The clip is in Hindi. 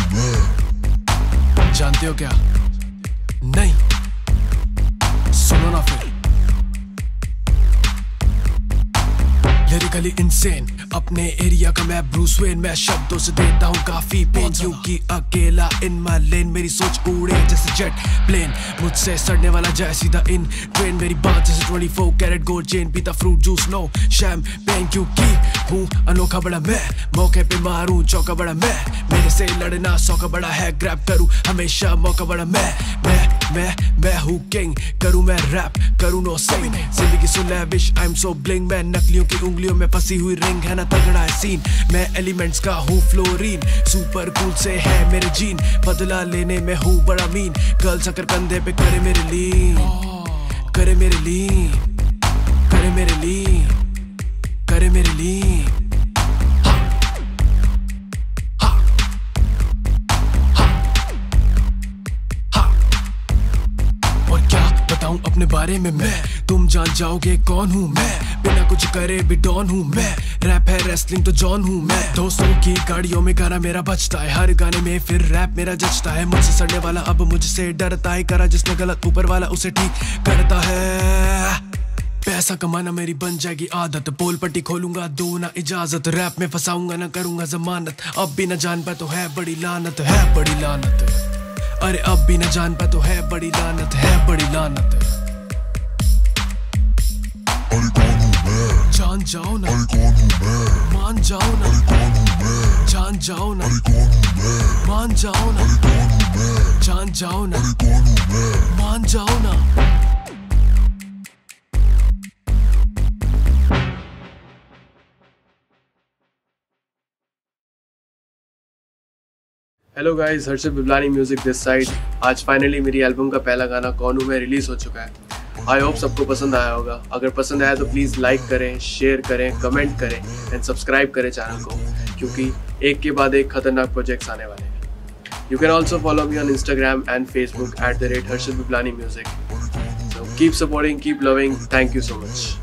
जानते हो क्या? नहीं, सुनो ना फिर। लिरिकली इंसेन, अपने एरिया का मैं ब्रूस वेन। मैं शब्दों से देता हूँ काफी पेन, क्योंकि अकेला इन माय लेन। मेरी सोच उड़े जैसे जेट प्लेन, मुझसे सड़ने वाला जाए सीधा इन ट्रेन। मेरी बात जैसे 24 कैरेट गोल्ड चेन, पीता फ्रूट जूस नो शैम्पेन, क्योंकि हूँ अनोखा बड़ा मैं। मौके पे मारूं चौका बड़ा मैं, मेरे से लड़ना सौका बड़ा है। ग्रैब करूं हमेशा मौका बड़ा मैं हूँ किंग। करूं मैं रैप, करूं नो सिंग। जिंदगी so lavish, I am so bling. मैं नकलियों की उंगलियों में फंसी हुई रिंग, है ना तगड़ा है सीन। मैं एलिमेंट्स का हूँ फ्लोरीन, सुपर कूल से है मेरे जीन। बदला लेने में हूँ बड़ा मीन, गर्ल्स अगर कंधे पे करे मेरे लीन, करे मेरे लीन, करे मेरे लीन, करे मेरे लीन। बताऊं अपने बारे में मैं, तुम जान जाओगे कौन हूँ मैं। बिना कुछ करे भी डॉन हूँ मैं, रैप है रेसलिंग तो जॉन हूँ मैं। दोस्तों की गाड़ियों में गाना मेरा बजता है, हर गाने में फिर रैप मेरा जचता है। मुझसे सड़ने वाला अब मुझसे डरता है, करा जिसने गलत ऊपर वाला उसे ठीक करता है। पैसा कमाना मेरी बन जाएगी आदत, पोल पट्टी खोलूंगा दो ना इजाजत। रैप में फंसाऊंगा ना करूंगा जमानत, अब भी ना जान पाए तो है बड़ी लानत, है बड़ी लानत। अरे अब भी न जान पाए तो है बड़ी लानत, है बड़ी लानत। अरे कौन हूँ मैं? जान जाओ ना। अरे कौन हूँ मैं? मान जाओ ना। अरे कौन हूँ मैं? जान जाओ ना। अरे कौन हूँ मैं? मान जाओ ना। अरे कौन हूँ मैं? जान जाओ ना। अरे कौन हूँ मैं? मान जाओ ना। Hello guys, Harshad Biblani music this side. आज फाइनली मेरी एल्बम का पहला गाना कौन हूँ मैं रिलीज हो चुका है। आई होप सबको पसंद आया होगा। अगर पसंद आया तो प्लीज़ लाइक करें, शेयर करें, कमेंट करें एंड सब्सक्राइब करें चैनल को, क्योंकि एक के बाद एक खतरनाक प्रोजेक्ट्स आने वाले हैं। You can also follow me on Instagram and Facebook @Harshad Biblani Music. So keep supporting, keep loving. Thank you so much.